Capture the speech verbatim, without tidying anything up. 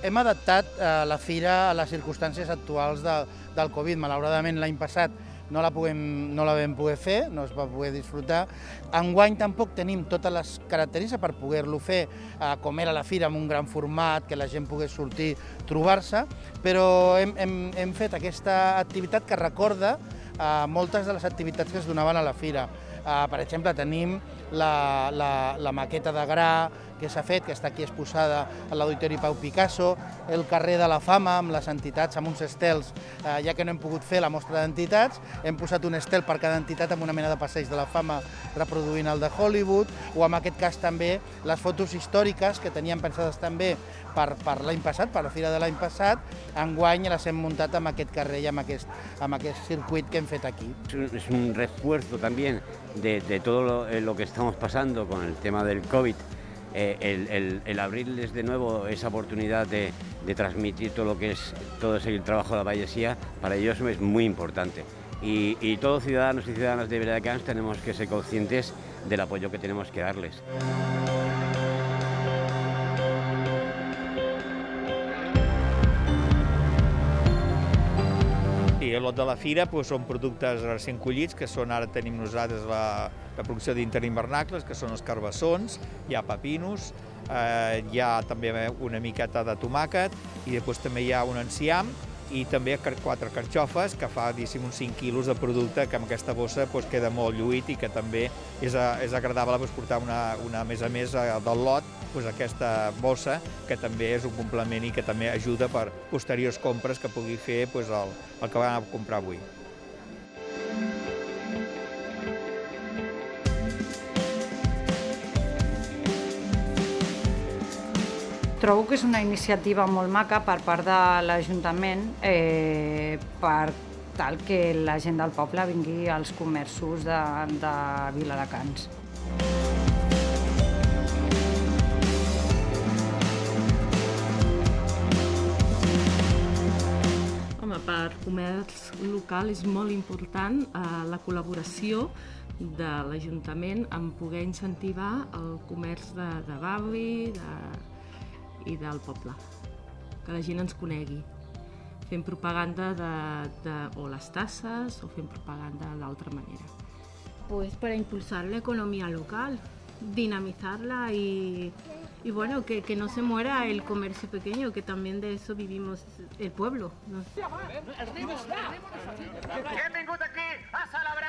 hem adaptat eh, la fira a les circumstàncies actuals de, del Covid. Malauradament l'any passat no la, puguem, no la vam poder fer, no es va poder disfrutar. Enguany tampoc tenim totes les característiques per poder-lo fer eh, com era la fira, amb un gran format, que la gent pogués sortir, trobar-se, però hem, hem, hem fet aquesta activitat que recorda eh, moltes de les activitats que es donaven a la fira. Eh, per exemple, tenim la, la, la maqueta de gra que s'ha fet, que està aquí exposada a l'Auditori Pau Picasso, el carrer de la Fama amb les entitats, amb uns estels, eh, ja que no hem pogut fer la mostra d'entitats, hem posat un estel per cada entitat amb una mena de passeig de la Fama reproduint el de Hollywood, o en aquest cas també les fotos històriques que teníem pensades també per, per l'any passat, per la fira de l'any passat, enguany les hem muntat amb aquest carrer i amb aquest, amb aquest circuit que hem fet aquí. Es un refuerzo también de, de todo lo, lo que estamos pasando con el tema del COVID. Eh, el, el, el abrirles de nuevo esa oportunidad de, de transmitir todo lo que es todo ese trabajo de la Vallesía, para ellos es muy importante. Y, y todos ciudadanos y ciudadanas de Viladecans tenemos que ser conscientes del apoyo que tenemos que darles. I el lot de la fira doncs, són productes recent collits, que són, ara tenim nosaltres la, la producció d'interinvernacles, que són els carbassons, hi ha pepinos, eh, hi ha també una miqueta de tomàquet, i després també hi ha un enciam, i també quatre carxofes, que fa uns cinc quilos de producte, que amb aquesta bossa doncs, queda molt lluït i que també és, és agradable doncs, portar una, una, a més a més del lot, doncs, aquesta bossa, que també és un complement i que també ajuda per posteriors compres que pugui fer doncs, el, el que va anar a comprar avui. Trobo que és una iniciativa molt maca per part de l'Ajuntament eh, per tal que la gent del poble vingui als comerços de, de Viladecans. Home, per comerç local és molt important eh, la col·laboració de l'Ajuntament en poder incentivar el comerç de, de barri de, i del poble, que la gent ens conegui, fent propaganda de, de, o les tasses o fent propaganda d'altra manera. Pues para impulsar la economía local, dinamizarla y, y bueno, que, que no se muera el comercio pequeño, que también de eso vivimos el pueblo, ¿no? Hem vingut aquí a celebrar